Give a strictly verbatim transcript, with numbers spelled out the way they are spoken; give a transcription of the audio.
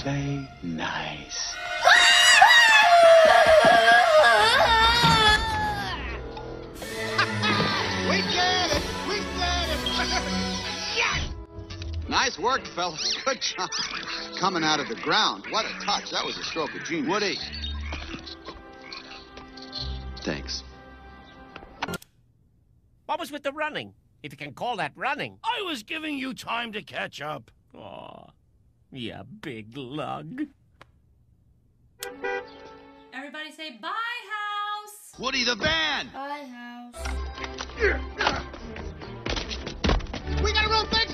play nice. We did it! We did it! Yes! Nice work, fellas. Good job. Coming out of the ground. What a touch. That was a stroke of genius. Woody. Thanks. What was with the running? If you can call that running. I was giving you time to catch up. Aw, yeah, big lug. Everybody say bye, house. Woody the band. Bye, house. We gotta roll back!